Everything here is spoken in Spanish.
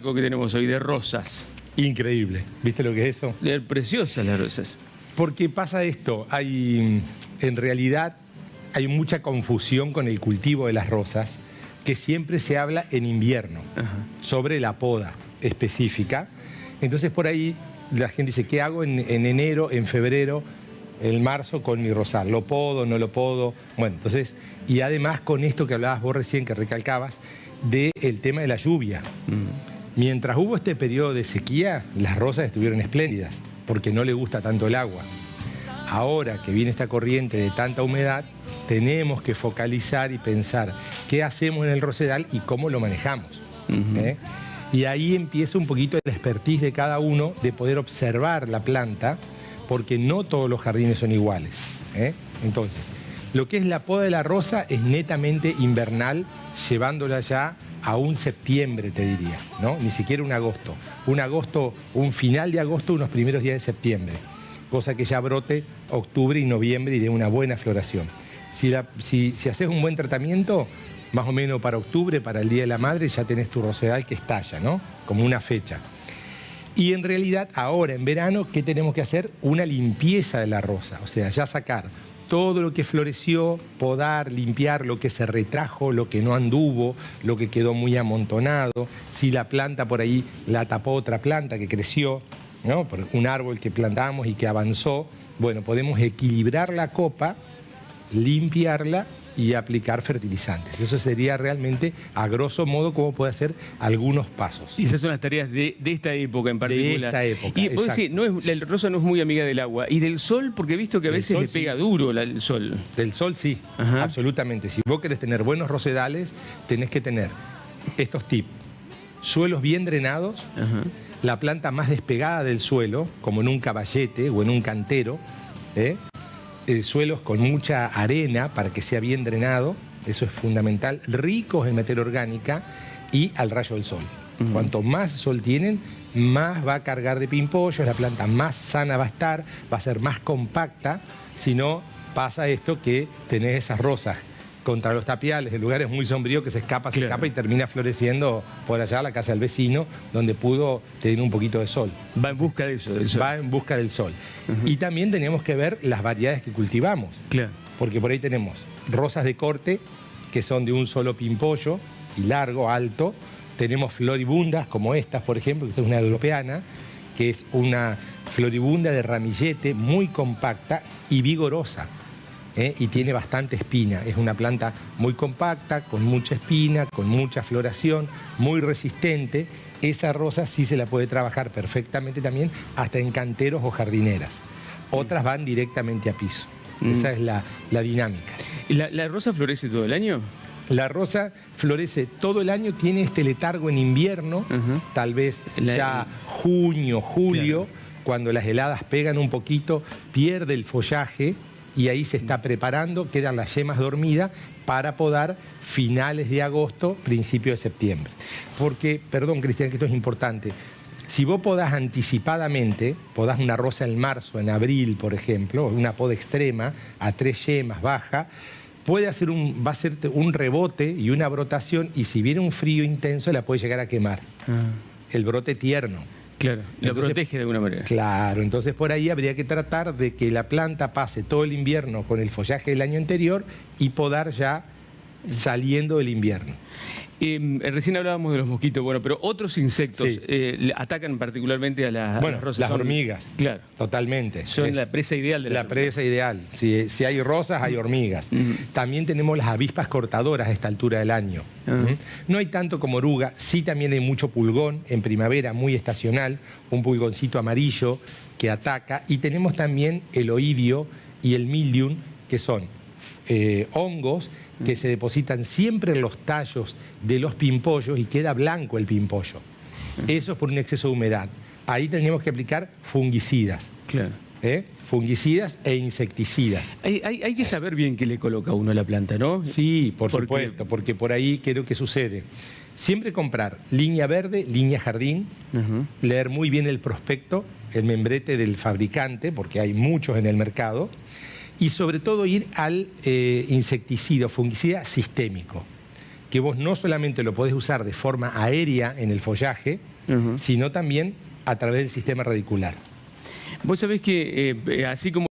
marco que tenemos hoy de rosas. Increíble. ¿Viste lo que es eso? Preciosas las rosas. Porque pasa esto, en realidad hay mucha confusión con el cultivo de las rosas, que siempre se habla en invierno, sobre la poda específica. Entonces por ahí la gente dice, ¿qué hago en enero, en febrero, en marzo con mi rosal? ¿Lo podo, no lo podo? Bueno, entonces, y además con esto que hablabas vos recién, que recalcabas, del tema de la lluvia. Mientras hubo este periodo de sequía, las rosas estuvieron espléndidas, porque no le gusta tanto el agua. Ahora que viene esta corriente de tanta humedad, tenemos que focalizar y pensar qué hacemos en el rosedal y cómo lo manejamos. Y ahí empieza un poquito el expertise de cada uno de poder observar la planta, porque no todos los jardines son iguales. Entonces, lo que es la poda de la rosa es netamente invernal, llevándola ya a un septiembre, te diría, ¿no? Ni siquiera un agosto. Un final de agosto, unos primeros días de septiembre. Cosa que ya brote octubre y noviembre y dé una buena floración. Si haces un buen tratamiento, más o menos para octubre, para el Día de la Madre, ya tenés tu rosedal que estalla, ¿no? Como una fecha. Y en realidad, ahora en verano, ¿qué tenemos que hacer? Una limpieza de la rosa. O sea, ya sacar todo lo que floreció, podar, limpiar lo que se retrajo, lo que no anduvo, lo que quedó muy amontonado. Si la planta por ahí la tapó otra planta que creció, ¿no? Por un árbol que plantamos y que avanzó, bueno, podemos equilibrar la copa, limpiarla y aplicar fertilizantes. Eso sería realmente, a grosso modo, cómo puede hacer algunos pasos. Y esas son las tareas de esta época en particular. De esta época, y vos decís, la rosa no es muy amiga del agua. ¿Y del sol? Porque he visto que a veces le pega duro el sol. Del sol sí, absolutamente. Si vos querés tener buenos rosedales, tenés que tener estos tips. Suelos bien drenados, la planta más despegada del suelo, como en un caballete o en un cantero, suelos con mucha arena para que sea bien drenado, eso es fundamental, ricos en materia orgánica y al rayo del sol. Cuanto más sol tienen, más va a cargar de pimpollos, la planta más sana va a estar, va a ser más compacta, si no pasa esto que tenés esas rosas contra los tapiales, en lugares muy sombríos que se escapa y termina floreciendo por allá a la casa del vecino, donde pudo tener un poquito de sol. Va en busca de eso, del sol. Va en busca del sol. Y también tenemos que ver las variedades que cultivamos. Porque por ahí tenemos rosas de corte, que son de un solo pimpollo, y largo, alto. Tenemos floribundas, como estas, por ejemplo, que esta es una europeana, que es una floribunda de ramillete muy compacta y vigorosa. Y tiene bastante espina. Es una planta muy compacta, con mucha espina, con mucha floración, muy resistente. Esa rosa sí se la puede trabajar perfectamente también hasta en canteros o jardineras. Otras van directamente a piso. Esa es la dinámica. ¿Y la rosa florece todo el año? La rosa florece todo el año, tiene este letargo en invierno, tal vez ya junio, julio, cuando las heladas pegan un poquito, pierde el follaje, y ahí se está preparando, quedan las yemas dormidas para podar finales de agosto, principio de septiembre. Porque, perdón Cristian, que esto es importante, si vos podás anticipadamente, podás una rosa en marzo, en abril, por ejemplo, una poda extrema, a 3 yemas, baja, va a hacer un rebote y una brotación, y si viene un frío intenso la puede llegar a quemar. El brote tierno. Claro, lo protege de alguna manera. Claro, entonces por ahí habría que tratar de que la planta pase todo el invierno con el follaje del año anterior y podar ya saliendo del invierno. Recién hablábamos de los mosquitos, bueno, pero otros insectos atacan particularmente a las rosas. Las hormigas, claro, totalmente. Son la presa ideal de la presa ideal. Si hay rosas, hay hormigas. También tenemos las avispas cortadoras a esta altura del año. No hay tanto como oruga, sí también hay mucho pulgón en primavera, muy estacional, un pulgoncito amarillo que ataca. Y tenemos también el oidio y el mildium, que son hongos que se depositan siempre en los tallos de los pimpollos y queda blanco el pimpollo. Eso es por un exceso de humedad. Ahí tenemos que aplicar fungicidas. Claro. Fungicidas e insecticidas. Hay que saber bien qué le coloca uno a la planta, ¿no? Sí, por supuesto, porque por ahí creo que sucede. Siempre comprar línea verde, línea jardín, leer muy bien el prospecto, el membrete del fabricante, porque hay muchos en el mercado, y sobre todo ir al insecticida o fungicida sistémico, que vos no solamente lo podés usar de forma aérea en el follaje, sino también a través del sistema radicular. Vos sabés que así como